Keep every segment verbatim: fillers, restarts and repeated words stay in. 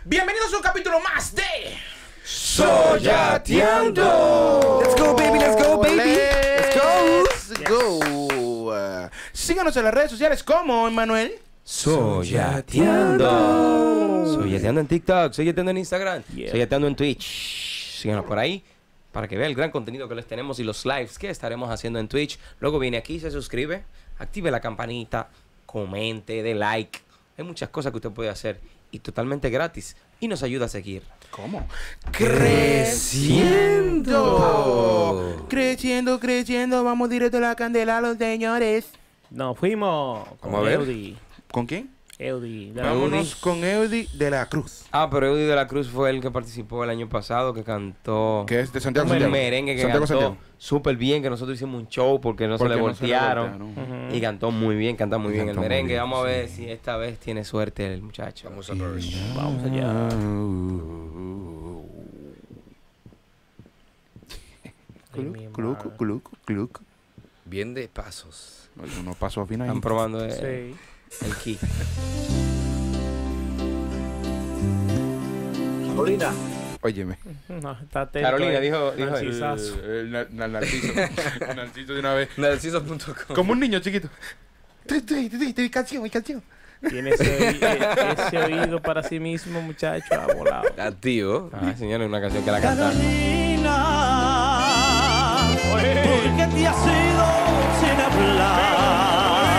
Bienvenidos a un capítulo más de Soyateando. Let's go, baby, let's go, baby. Let's go. Let's go. Uh, síganos en las redes sociales como Emmanuel. Soyateando. Soyateando en TikTok, soyateando en Instagram, Yeah. soyateando en Twitch. Síganos por ahí para que vea el gran contenido que les tenemos y los lives que estaremos haciendo en Twitch. Luego viene aquí, se suscribe, active la campanita, comente, dé like. Hay muchas cosas que usted puede hacer y totalmente gratis. Y nos ayuda a seguir. ¿Cómo? Creciendo. Creciendo, creciendo. Vamos directo a la candela, los señores. Nos fuimos con Vamos a ver. Eudi. ¿Con quién? Eudi. de la Vámonos Eudi. con Eudi de la Cruz. Ah, pero Eudi de la Cruz fue el que participó el año pasado, que cantó... Que es de Santiago, un Santiago. merengue que Santiago, cantó Santiago. súper bien, que nosotros hicimos un show porque no Porque se le no se le voltearon. voltearon. Ujú. Y cantó muy bien, canta muy Y bien el cantó muy merengue. bien, Vamos a ver sí. si esta vez tiene suerte el muchacho. Vamos a ver. Vamos allá. Ay, mi Cluc, cluc, madre. cluc, cluc. Bien de pasos. Unos pasos afinas ahí. Están probando el, Sí. el key. Carolina, Óyeme. No, está atento. Carolina ahí. dijo, dijo él. Narcisazo. El, el, el Narciso. Narciso de una vez. Narciso punto com. Como un niño chiquito. Te, te, te, te, mi canción, mi canción. Tiene ese, oí- eh, ese oído para sí mismo, muchacho, ha volado. Ah, tío. Ah, señores, una canción que la canta. ¿por qué te has ido sin hablar?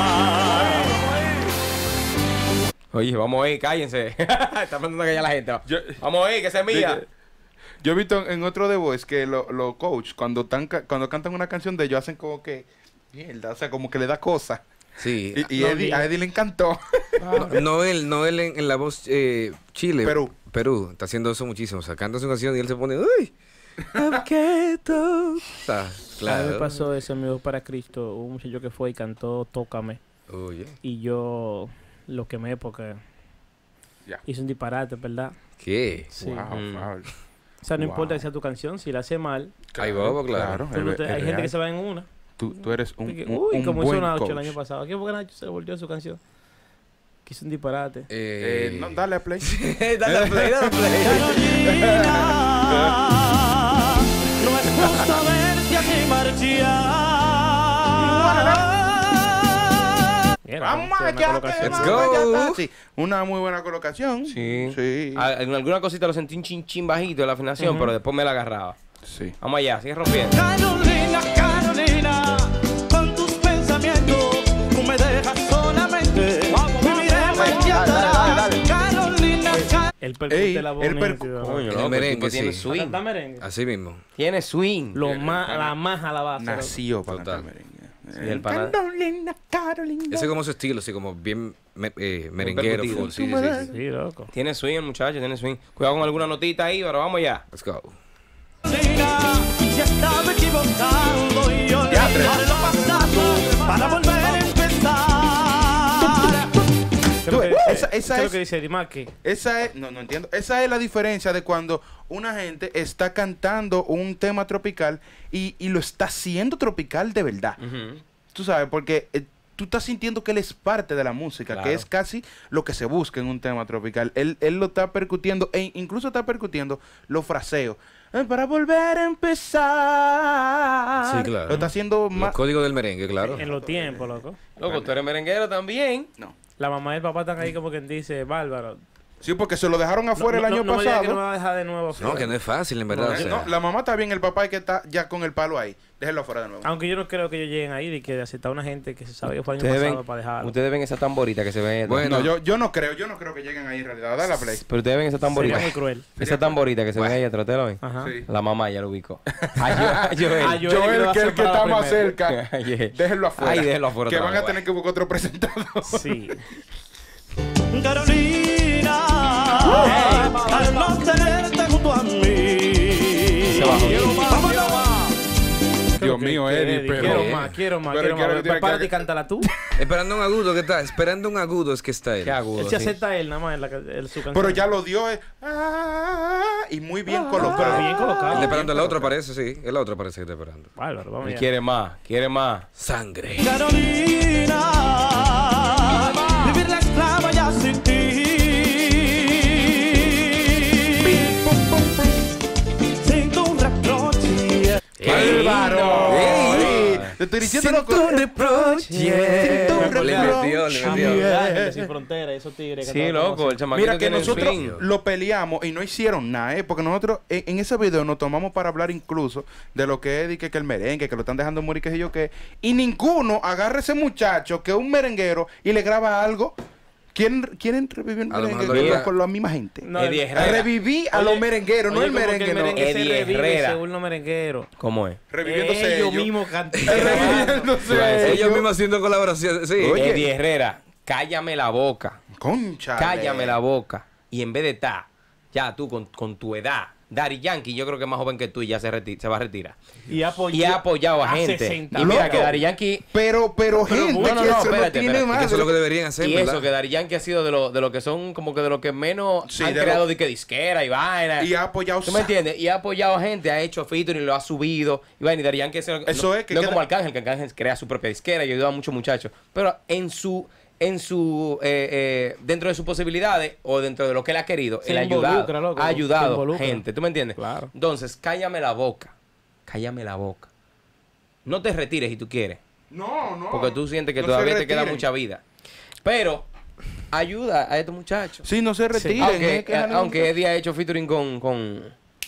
Oye, vamos a ir, cállense. Está mandando a callar la gente. Yo, Vamos a ir, que se es mía. yo he visto en otro The Voice que los lo coach, cuando, tan, ca- cuando cantan una canción de ellos, hacen como que. Mierda, o sea, como que le da cosa. Sí. Y, y No, Eddie- bien. a Eddie le encantó. No, Noel, Noel en, en la voz eh, Chile. Perú. Perú. Está haciendo eso muchísimo. O sea, canta su canción y él se pone. ¡Uy! Objeto. O sea, A mí claro. me pasó eso en Mi Voz para Cristo. Hubo un muchacho que fue y cantó Tócame. Oye. Y yo lo quemé porque Ya. hizo un disparate, ¿verdad? ¿Qué? Sí. Wow, Mm. Fabio. O sea, no Wow. importa que sea tu canción, si la hace mal, Ahí va, claro. tú no es- te- es hay gente real. que se va en una. Tú, tú eres un, Dije, un, Uy, un como hizo buen Nacho el coach. año pasado. ¿Qué fue que Nacho se le volvió su canción? Que hizo un disparate. Eh, Eh, no, dale a play. dale play, dale play. Carolina, no es justo verte así marchar. Mira, Vamos tiene una allá, colocación. que Let's vamos go. allá. Sí, una muy buena colocación. Sí. Sí. Ah, en alguna cosita lo sentí un chin chin bajito de la afinación, Ujú. pero después me la agarraba. Sí. Vamos allá, sigue rompiendo. Carolina, Carolina, con tus pensamientos tú me dejas solamente. Viviremos y atarás. Carolina, Carolina. El percute Ey, la voz. el niño, percu- tío. Coño, En el loco, el merengue, tipo tiene sí. swing. ¿Canta merengue? Así mismo. Tiene swing. Lo El más, pana- la más a la base. Nació para Total. cantar merengue. Sí, el pana- Carolina, Carolina. Ese es como su estilo, así como bien me- eh, merenguero. percutido. Full. Sí, sí, Tú me sí, das- sí. Sí, loco. Tiene swing el muchacho, tiene swing. Cuidado con alguna notita ahí, pero vamos ya. Let's go. Si estaba equivocando y yo Ya, tres. olvidar lo pasado para volver a empezar. ¿Qué Tú, es lo que esa- dice- esa qué es lo es- que dice Dimaki? Esa es, no, no entiendo. Esa es la diferencia de cuando una gente está cantando un tema tropical y, y lo está haciendo tropical de verdad. Ujú. Tú sabes, porque eh, tú estás sintiendo que él es parte de la música, Claro. que es casi lo que se busca en un tema tropical. Él, él lo está percutiendo e incluso está percutiendo los fraseos. Eh, para volver a empezar. Sí, claro. Lo está haciendo Los más. códigos del merengue, claro. En los tiempos, loco. Loco, tú eres merenguero también. No. La mamá y el papá están ahí como quien dice, bárbaro. Sí, porque se lo dejaron afuera No, el no, año no me digas pasado. que no me va a dejar de nuevo. No, afuera. que no es fácil, en verdad. No, o Eh, sea. no, la mamá está bien, el papá es que está ya con el palo ahí. Déjenlo afuera de nuevo. Aunque yo no creo que ellos lleguen ahí y que aceptar a una gente que se sabe que fue el año Ustedes pasado ven, para dejarlo. ustedes ven esa tamborita que se ve. ahí Bueno. atrás. No, yo, yo no creo, yo no creo que lleguen ahí en realidad. Dale a play. Pero ustedes ven esa tamborita. Sería muy cruel. Esa tamborita que se ve ahí atrás, ¿ustedes lo ven? Ajá. Sí. La mamá ya lo ubicó. A Joel. A A Joel. Joel, que lo va a que es el hacer que para está la más primera. cerca. Joel. Déjenlo afuera. Ay, déjenlo afuera Que otra van a vez. tener que buscar otro presentador. Sí. Carolina, al no tenerte junto a mí. Se bajó. Vámonos. Dios mío, Eddie, pero- Quiero más, quiero más, Pero quiero quiero más. que tiene Prepárate que- y cántala tú. Esperando un agudo, ¿qué está? Esperando un agudo es que está él. Qué agudo. Él se sí. acepta él nada más en la, en su canción. Pero ya lo dio. eh, ah, y muy bien colocado. pero bien colocado. Él está esperando el Bien otro, colocado. parece, sí. El otro parece que está esperando. Bárbaro, vamos Y allá. quiere más, quiere más. Sangre. Carolina, vivir la esclava ya sin ti. estoy diciendo, loco. Siento un reproche. Siento un Le metió, le metió. Ángeles sin frontera, esos tigres. Sí, loco, el chamaquito Mira que tiene el nosotros swing. lo peleamos y no hicieron nada, ¿eh? Porque nosotros en, en ese video nos tomamos para hablar incluso de lo que es de que, que el merengue, que lo están dejando morir, que sé yo qué. Y ninguno agarra a ese muchacho que es un merenguero y le graba algo. ¿Quieren, quieren revivir el A lo merengue mejor con, lo- con la misma gente? No, Eddie el- Herrera. Reviví a Oye, los merengueros, no oye, el como que merengue, el no. merengue se Eddie revive Herrera. según los merengueros. ¿Cómo es? Reviviéndose ellos ellos. mismos cantan. Reviviéndose Ellos mismos haciendo colaboración. Sí. Oye. Eddie Herrera, cállame la boca. Concha. Cállame la boca. Y en vez de estar, ya tú con, con tu edad, Daddy Yankee, yo creo que es más joven que tú y ya se, reti- se va a retirar. Y apoyó Y ha apoyado a gente. sesenta. Y mira Loco. que Daddy Yankee. Pero, pero, gente, no, no, que no, eso espérate, no tiene espérate, más. Que eso es lo que deberían hacer, Y ¿verdad? eso, que Daddy Yankee ha sido de lo, de lo que son como que de lo que menos Sí, han de creado lo- de que disquera y vaina. Y ha apoyado. ¿Tú me entiendes? Y ha apoyado a gente, ha hecho featuring, lo ha subido. Y bueno, y Daddy Yankee es, Eso no, es que no queda- como Arcángel, que Arcángel crea su propia disquera y ayuda a muchos muchachos. Pero en su, en su, eh, eh, dentro de sus posibilidades o dentro de lo que él ha querido, Se él ha involucra, ayudado, loco, ha se ayudado involucra. gente. ¿Tú me entiendes? Claro. Entonces, cállame la boca. Cállame la boca. No te retires si tú quieres. No, no. Porque tú sientes que No todavía se te queda retiren. mucha vida. Pero ayuda a estos muchachos. Sí, no se retiren. Aunque, es que es aunque Eddie ha hecho featuring con, con,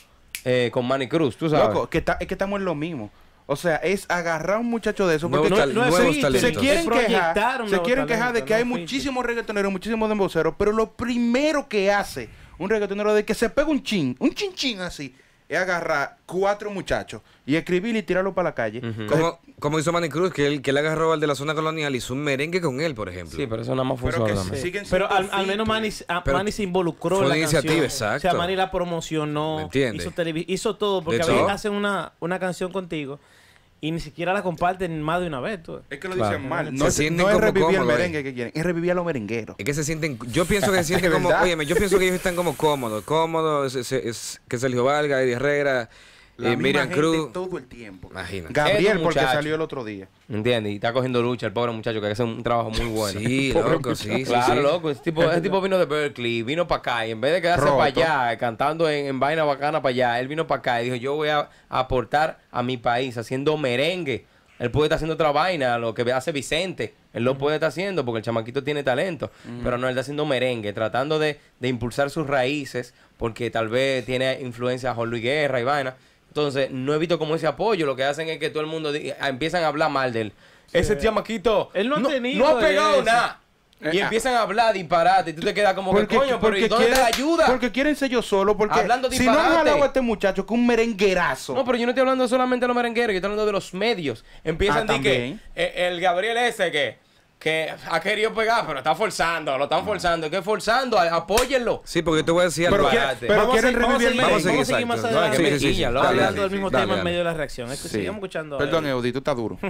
eh, con Manny Cruz, tú sabes. Loco, que está, es que estamos en lo mismo. O sea, es agarrar a un muchacho de eso. Porque Nuevos tal- no- no es nuevos así, talentos. se quieren Es quejar, proyectar un se nuevo quieren quejar de talento, que hay no feature. muchísimos reggaetoneros, muchísimos demboceros, pero lo primero que hace un reggaetonero de que se pega un chin, un chin chin así, es agarrar cuatro muchachos y escribirle y tirarlo para la calle. Ujú. Como, como hizo Manny Cruz, que él, que él agarró al de la zona colonial y hizo un merengue con él, por ejemplo. Sí, pero eso nada más fue Pero que solamente. siguen Pero siendo al, al menos Manny, features. a- Pero Manny se involucró fue en una la iniciativa, canción. exacto. O sea, Manny la promocionó. ¿Me entiendes? Hizo, televi- hizo todo. Porque De a veces todo. hacen una, una canción contigo y ni siquiera la comparten más de una vez. Tú. Es que lo Claro. dicen mal. Se No, es, sienten no es como revivir el cómodos ahí. merengue que quieren, es revivir a los merengueros. Es que se sienten, yo pienso que se sienten Es como, verdad. óyeme, yo pienso que ellos están como cómodos, cómodos, es, es- es- que Sergio Valga, Eddie Herrera, La eh, misma Miriam gente Cruz. todo el tiempo. Imagínate. Gabriel, Estos porque muchachos. salió el otro día. ¿Me entiendes? Y está cogiendo lucha el pobre muchacho que hace un trabajo muy bueno. Sí, Pobre loco, sí, sí, Claro, sí. loco. Ese tipo, ese tipo vino de Berkeley, vino para acá y en vez de quedarse Roto. para allá, cantando en, en vaina bacana para allá, él vino para acá y dijo, yo voy a aportar a mi país haciendo merengue. Él puede estar haciendo otra vaina, lo que hace Vicente. Él lo puede estar haciendo porque el chamaquito tiene talento. Pero no, él está haciendo merengue, tratando de, de impulsar sus raíces porque tal vez tiene influencia a Juan Luis Guerra y vaina. Entonces, no he visto como ese apoyo. Lo que hacen es que todo el mundo di- empiezan a hablar mal de él. Ese chamaquito Él no ha tenido no ha pegado eso. nada. Y Eh, empiezan a hablar disparate. Y tú te quedas como que, coño, pero ¿y dónde quieren- está la ayuda? Porque quieren ser yo solo. Porque Hablando si no han disparate. jalado a este muchacho que es un merenguerazo. No, pero yo no estoy hablando solamente de los merengueros, yo estoy hablando de los medios. Empiezan Ah, a decir que también. eh, el Gabriel ese que, que ha querido pegar, pero está forzando, lo están forzando. ¿Qué forzando? A- Apóyenlo. Sí, porque te voy a decir algo. pero, disparate. quieren- pero Vamos a quieren seguir- vamos a revivir el seguir- Vamos a merengue. seguir, Vamos a seguir más exacto. adelante. No, que Sí, sí, sí, mequilla, sí. loco. Dale, Hablando dale, del mismo dale, tema en dale. medio de la reacción. Es que Sí. sigamos escuchando. a Perdón, él. Eudi, tú estás duro.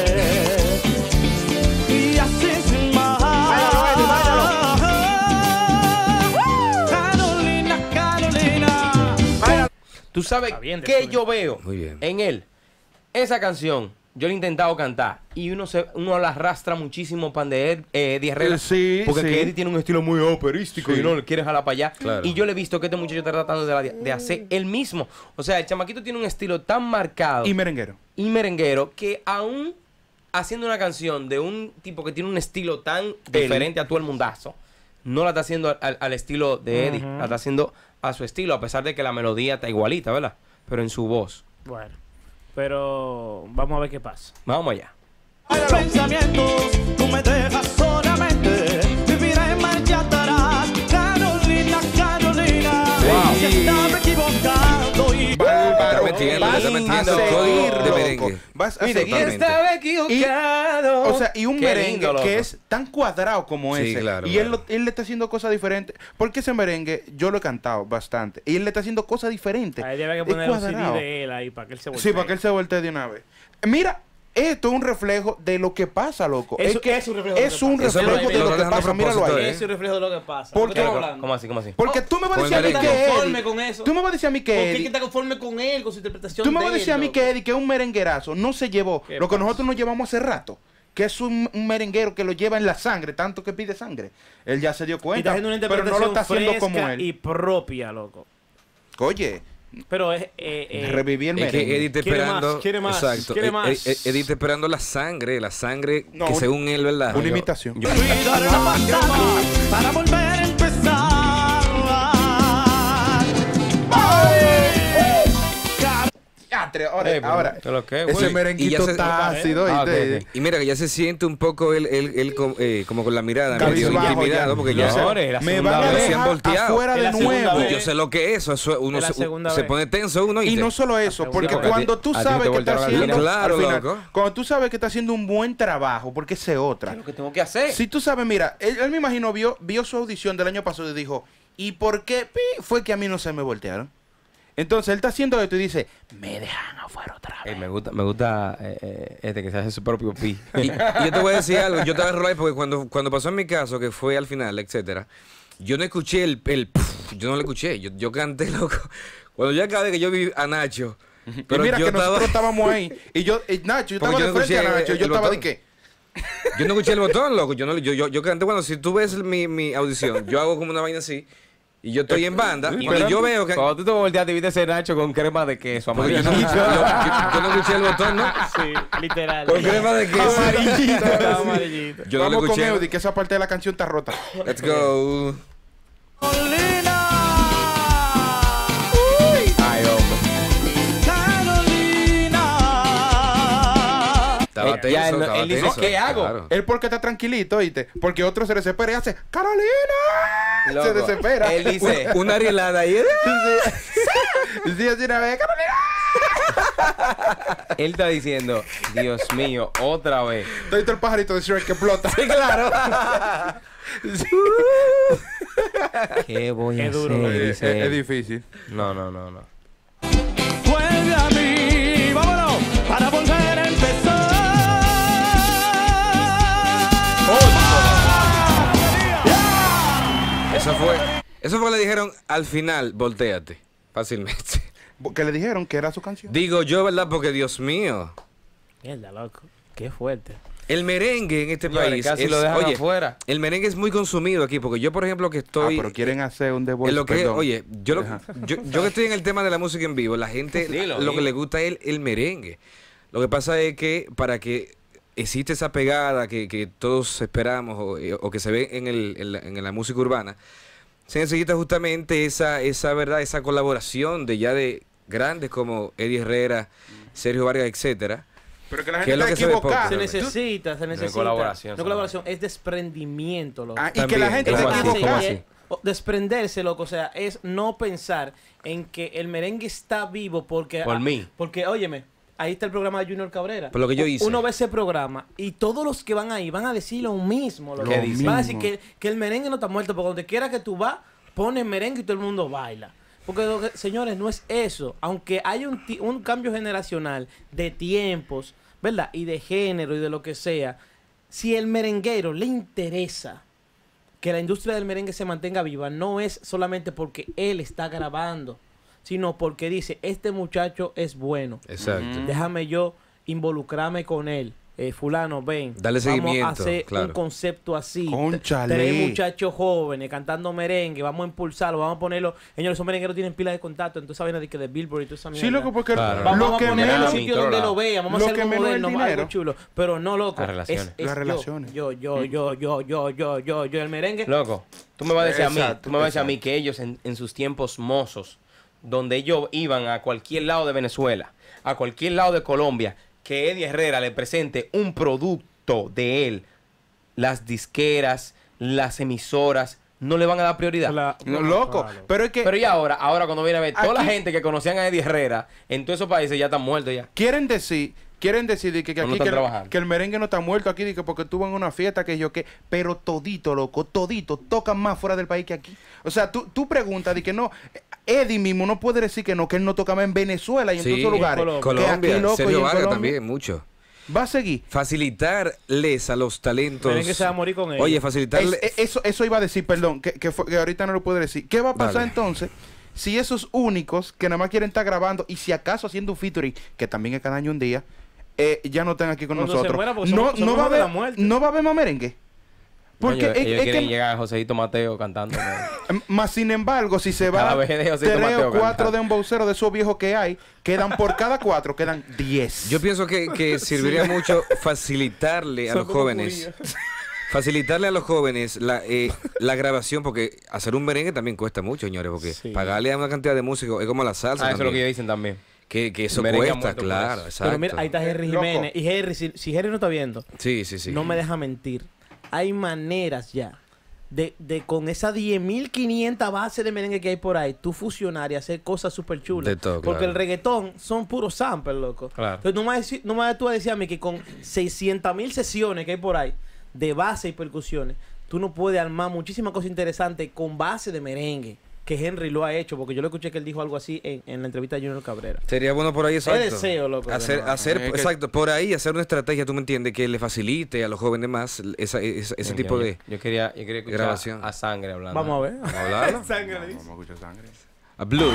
Y así sin más. Carolina, Carolina. ¿Tú sabes Está bien, qué después. yo veo Muy bien. en él? Esa canción, yo la he intentado cantar y uno se uno la arrastra muchísimo para de Ed- eh, Eddie Herrera. Eh, sí, porque sí. que Eddie tiene un estilo muy operístico Sí. y no le quiere jalar para allá. Claro. Y yo le he visto que este muchacho está tratando de, la- de hacer él mismo. O sea, el chamaquito tiene un estilo tan marcado Y y, merenguero. merenguero que aún haciendo una canción de un tipo que tiene un estilo tan diferente a todo el mundazo, no la está haciendo al, al estilo de Eddie, la está haciendo a su estilo, a pesar de que la melodía está igualita, ¿verdad? Pero en su voz. Bueno, pero vamos a ver qué pasa. Vamos allá. Pensamientos, tú me dejas solamente. Viviré en marcha atrás. Carolina, Carolina. Wow. Si estaba equivocado y Bárbaro. Está metiendo, Vas está metiendo a seguir, código de loco. merengue. Vas a Mire, seguir. totalmente. estaba equivocado. O sea, y un Qué merengue lindo, loco. que es tan cuadrado como Sí, ese. claro, y él, claro. lo- él le está haciendo cosas diferentes. Porque ese merengue yo lo he cantado bastante. Y él le está haciendo cosas diferentes. Ahí debe que Es poner un C D cuadrado. de él ahí para que él se voltee. Sí, para que él se voltee de una vez. Mira, esto es un reflejo de lo que pasa, loco. Eso es que es un reflejo de lo es que un pasa. Eso lo- reflejo de lo lo que dejan a pasa. Míralo propósito, ahí. ¿eh? Es un reflejo de lo que pasa. ¿Por ¿Por qué? qué estamos hablando? ¿Cómo así? ¿Cómo así? Porque tú me vas a Con decir a el mí merengue. que ¿Está conforme Eddie- con eso? Tú me vas a decir a mí que ¿Por qué Eddie- que está conforme con él, con su interpretación Tú me vas a de decir a él, mí loco? que Eddie, que es un merenguerazo, no se llevó ¿Qué lo que pasa? nosotros nos llevamos hace rato. Que es un, un merenguero que lo lleva en la sangre, tanto que pide sangre. Él ya se dio Y está cuenta, haciendo una pero no lo interpretación está haciendo como fresca él. y propia, loco. Oye, Pero es... Eh, eh, Reviví el Es merengue. que Eddie está Quiere más, esperando. quiere más, Exacto. quiere E- más. e- e- Eddie está esperando la sangre, la sangre No, que un- según él, ¿verdad? Una Yo- imitación. Olvidar el pasado para volver a empezar. Ya, tres horas. Eh, pero, ahora, ¿qué es lo que es, ese güey? Y ya merenguito se- está ácido. Ah, ¿oíste? ok, ok. Y mira que ya se siente un poco él, él, él com- eh, como con la mirada, medio Cabizbajo intimidado, ya. porque No, ya se- ahora es la Me segunda van a vez. vez. Se han dejar volteado. afuera Es de la segunda nuevo. vez. yo sé lo que es eso, eso uno Es la se, segunda se vez. pone tenso uno Y y no solo eso, Sí, porque porque a cuando ti- tú a ti sabes te que está voltearon la haciendo, línea. Claro, al final, loco. cuando tú sabes que está haciendo un buen trabajo, porque esa es otra. ¿Qué es lo que tengo que hacer? Si tú sabes, mira, él, él me imagino vio, vio su audición del año pasado y dijo, ¿y por qué pi, fue que a mí no se me voltearon? Entonces él está haciendo esto y dice, me dejan afuera otra Eh, vez. me gusta, me gusta eh, eh, este que se hace su propio pi. Y, y yo te voy a decir algo, yo te voy a rolar porque cuando, cuando pasó en mi caso, que fue al final, etcétera, yo no escuché el, el puf, yo no lo escuché, yo, yo canté loco. Cuando yo acabé que yo vi a Nacho, pero y mira yo que estaba, nosotros estábamos ahí. Y yo, y Nacho, yo Porque estaba yo de no frente a escuché Nacho. el- Yo el estaba de botón. qué. yo no escuché el botón, loco, yo no, yo, yo, yo canté cuando si tú ves mi, mi audición, yo hago como una vaina así y yo estoy en banda, Y cuando pero- yo veo que Cuando tú te volteaste, viste ese Nacho con crema de queso porque yo, amarillo. no, yo, yo- yo no escuché el botón, ¿no? Sí, literal. Con crema de queso. Estaba amarillito. Yo no lo Vamos con escuché. Eudi, que esa parte de la canción está rota. Let's go. Carolina, Ay, hombre. Carolina. Estaba Eh, tenso, ya él- estaba él dice, tenso, ¿qué hago? claro. Él porque está tranquilito, ¿oíste? Porque otro se desespera y hace, ¡Carolina! Loco, Se desespera. Él dice, Una rielada ahí. Sí, sí, así una vez, ¡Carolina! él está diciendo, Dios mío, otra vez. Estoy todo el pajarito de Shrek que explota. Sí, claro. ¿Qué voy Qué a duro, hacer? loco. es, Dice es él. difícil. No, no, no, no. Vuelve a mí, vámonos, para volver a empezar. Eso fue. Eso fue que le dijeron al final, volteate. Fácilmente. Que le dijeron que era su canción. Digo yo, ¿verdad? Porque Dios mío. Mierda, loco. Qué fuerte. El merengue en este Señores, país. casi es- lo dejan oye, afuera. el merengue es muy consumido aquí. Porque yo, por ejemplo, que Ah, estoy. pero quieren hacer un The Voice, en lo que, perdón. oye, yo, lo- Ajá. yo, yo que estoy en el tema de la música en vivo, la gente Dilo, lo que dilo. le gusta es el, el merengue. Lo que pasa es que para que existe esa pegada que, que todos esperamos o, eh, o que se ve en, el, en, la, en la música urbana, se necesita justamente esa, esa verdad, esa colaboración de ya de grandes como Eddie Herrera, Sergio Vargas, etcétera. Pero que la ¿Qué gente es lo está que se ve poco? equivocada. Se Claro. necesita, se necesita. colaboración, No colaboración, es desprendimiento, loco. Ah, y que También, la gente ¿cómo está así? ¿Cómo equivocada. así? O desprenderse, loco, o sea, es no pensar en que el merengue está vivo porque... Por ah, mí. Porque, óyeme, ahí está el programa de Junior Cabrera. Por lo que yo U- hice. Uno ve ese programa y todos los que van ahí van a decir lo mismo. Loco. ¿Qué dicen? Van a decir que, que el merengue no está muerto, porque donde quiera que tú vas, pones merengue y todo el mundo baila. Porque, lo que- señores, no es eso. Aunque hay un, ti- un cambio generacional de tiempos, ¿verdad? Y de género y de lo que sea. Si el merenguero le interesa que la industria del merengue se mantenga viva, no es solamente porque él está grabando, sino porque dice, este muchacho es bueno. Exacto. Déjame yo involucrarme con él. Eh, fulano, ven. Dale Vamos seguimiento, a hacer claro. un concepto así. Cónchale. Tres muchachos jóvenes cantando merengue. Vamos a impulsarlo, vamos a ponerlo. Señores, esos merengueros tienen pilas de contacto. Entonces saben de que de Billboard y toda esa mierda. Sí, loco, porque Claro. Vamos, lo vamos que a ponerlo en menos... un Sí, sitio todos donde lados. lo vean. Vamos Lo a hacer que algo menos es el moderno, dinero. algo chulo. Pero no, loco. Las relaciones. Es, es Las yo, relaciones. Yo, yo, yo, yo, yo, yo, yo, yo, el merengue. Loco, tú me vas a decir a mí, Exacto, tú me vas a decir a mí exacto. que ellos en, en sus tiempos mozos, donde ellos iban a cualquier lado de Venezuela, a cualquier lado de Colombia, que Eddie Herrera le presente un producto de él, las disqueras, las emisoras, no le van a dar prioridad. La- No, loco. Claro. Pero es que Pero y ahora, ahora cuando viene a ver, toda la Aquí- gente que conocían a Eddie Herrera en todos esos países ya están muertos ya. quieren decir... Quieren decir de que, que No, no aquí están que, el, trabajando. que el merengue no está muerto aquí, de que porque estuvo en una fiesta que yo que, pero todito, loco, todito, tocan más fuera del país que aquí. O sea, tú, tú preguntas de que no, Eddie mismo no puede decir que no, que él no toca más en Venezuela y en Sí, todos esos lugares. Colombia. Que Colombia, aquí, loco, y Sergio en Vargas Colombia también, mucho. va a seguir. Facilitarles a los talentos. Merengue se va a morir con ellos. Oye, facilitarle. Es- es- eso, eso iba a decir, perdón, que, que, fue- que ahorita no lo puedo decir. ¿Qué va a pasar Dale. entonces si esos únicos que nada más quieren estar grabando y si acaso haciendo un featuring, que también es cada año un día, eh, ya no están aquí con Cuando se nosotros? muera, porque no, somos- no, somos va a de la haber, muerte. no va a haber más merengue. Porque Ellos, es, ellos es quieren que, llegar a Joseito Mateo cantando. ¿no? más sin embargo, si se va Cada vez de José tres Mateo o cuatro cantando. de embauceros de esos viejos que hay, quedan por cada cuatro, quedan diez. Yo pienso que, que serviría mucho facilitarle a Son los como jóvenes, judíos. facilitarle a los jóvenes la, eh, la grabación, porque hacer un merengue también cuesta mucho, señores, porque Sí. pagarle a una cantidad de músicos es como la salsa Ah, eso es lo que también, ellos dicen también. que, que eso Merengue ha cuesta, muerto por claro, eso. exacto. Pero mira, ahí está Jerry Loco. Jiménez. Y Jerry, si, si Jerry no está viendo, Sí, sí, sí. no me deja mentir. Hay maneras ya de, de con esas diez mil quinientas bases de merengue que hay por ahí, tú fusionar y hacer cosas súper chulas. De todo, Porque claro. el reggaetón son puros samples, loco. Claro. Entonces no me vas a decir- no me vas tú a decir a mí que con seiscientas mil sesiones que hay por ahí de base y percusiones, tú no puedes armar muchísimas cosas interesantes con base de merengue. Que Henry lo ha hecho, porque yo le escuché que él dijo algo así en, en la entrevista de Junior Cabrera. Sería bueno por ahí, exacto. deseo, loco, Hacer, de no. hacer Es que- exacto, por ahí hacer una estrategia, tú me entiendes, que le facilite a los jóvenes más esa, esa- ese Yo- tipo yo- de... Yo quería, yo quería escuchar grabación. a Sangre hablando. Vamos a ver. ¿Vamos a hablarlo? Sangre, dice. Vamos a escuchar sangre. A Blood.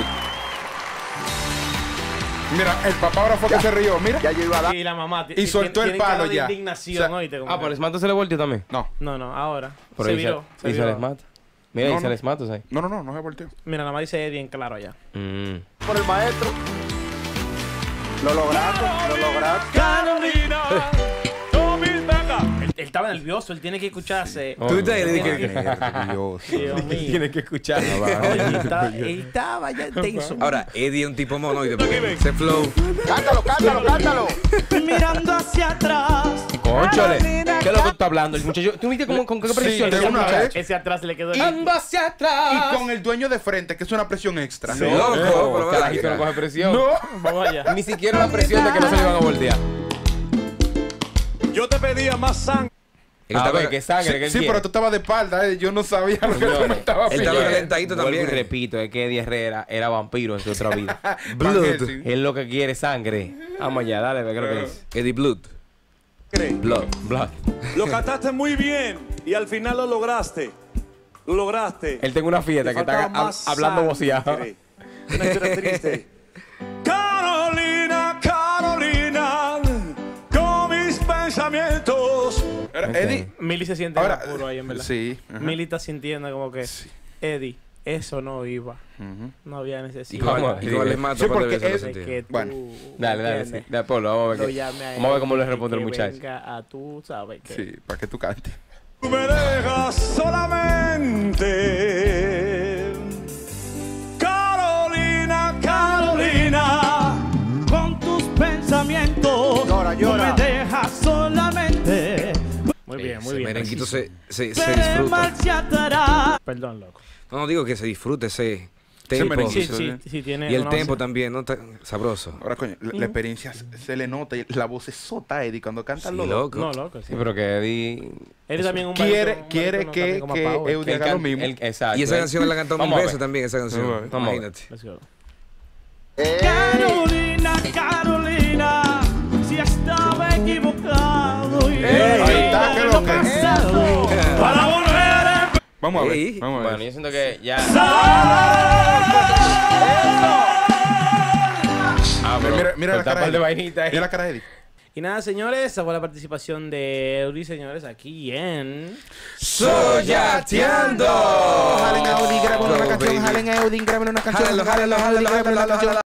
Mira, el papá ahora fue que se rió. Mira. Y la mamá. Y soltó el palo ya. De indignación, O sea, oíste, como Ah, que- por el esmato se le volteó también. No, No, no, ahora. Por se ahí viró. se, Se y se viró. les mata. Mira, No, y se no. les mata, ¿sabes? no, no, no, no se volteó. Mira, nada más dice Eddie en claro allá. Mm. por el maestro. Lo lograste, lo lograste. Carolina, tú mil becas. Él, él estaba nervioso, él tiene que escucharse. Oh, Tú estás ahí, no. de Tiene que- que- Dios. Dios mío. Tienes que escuchar. Oye, él estaba, él estaba ya tenso. Ahora, Eddie es un tipo monoide, porque ese flow... Cántalo, cántalo, cántalo. Mirando hacia atrás. Cónchale. ¿Qué es lo que tú estás hablando? El muchacho, ¿tú viste cómo, con qué presión de le dio una al vez. muchacho? Ese atrás se le quedó el... Ando hacia atrás. Y con el dueño de frente, que es una presión extra. Sí. Loco, No, pero carajito venga. no coge presión. No. Vamos allá. Ni siquiera la presión de que no se le iban a voltear. Yo te pedía más sangre. Él A estaba, ver, que sangre, que Sí, él sí, quiere. pero tú estabas de espalda, eh, yo no sabía lo que tú me estabas Él estaba pidiendo. calentadito Vuelvo también. y repito, es que Eddie Herrera era vampiro en su otra vida. Van Blood. Helsing. Él lo que quiere es sangre. Vamos allá, dale, ve qué es lo que dice. Eddie Blood. Blood. Blood. Lo cantaste muy bien y al final lo lograste. Lo lograste. Él tiene una fiesta Te que está faltaba hab- más hablando sangre. voceado. Una historia triste. Carolina, Carolina, con mis pensamientos. Era Ok. Eddie. Milly se siente Ahora, puro ahí, en verdad. sí. ajá. Milly está sintiendo como que... Eddie, eso no iba. Ujú. No había Y necesidad. Vamos a igual, ver. igual les mato Sí, par de porque veces lo es- de sentí. que tú, Bueno. Dale, dale, sí. ¿entiendes? Dale, Pablo, vamos a Lo ver. qué- llame a Vamos a ver él cómo le y responde el que muchacho. venga a tú, ¿sabes? Que Sí, para que tú cantes. Tú me dejas solamente. Carolina, Carolina, con tus pensamientos. Llora, llora. No me dejas solamente. Muy bien, muy Ese bien. merenguito se, se, se Te disfruta. marcharás. Perdón, loco. No, no digo que se disfrute ese tempo. merenguito. Sí, sí, sí, tiene Y el una tempo base- también, ¿no? Tan sabroso. Ahora, coño, la, la experiencia se- se le nota y la voz es sota, Eddie, cuando canta Sí, los dos. loco. No, loco, sí. Sí, pero que Eddie. Él también un Quiere, barítono- un quiere barítono que, también como que Power. Eddie que él haga lo can- mismo. él- exacto. Y esa él- canción la cantó mil Vamos a ver. veces también, esa canción. Vamos a ver. Vamos a ver. Imagínate. Let's go. Ey, Carolina, Carolina, si estaba equivocado. Y Ahí está, qué lo loco. pasado para volver a Vamos a ver. Ey. Vamos a Bueno, ver. yo siento que ya. Ah, pero Mira, mira la falta cara par de de Eddie. vainitas ahí. Mira la cara de Eddie. Y nada, señores, esa fue la participación de Eury, señores, aquí en... Soyateando. Jalen a Eddie, graben una Go, canción. baby. Jalen a Eddie, graben una canción. Jálalo, jálalo, Jalen a Eddie, jálalo, graben una jálalo, canción.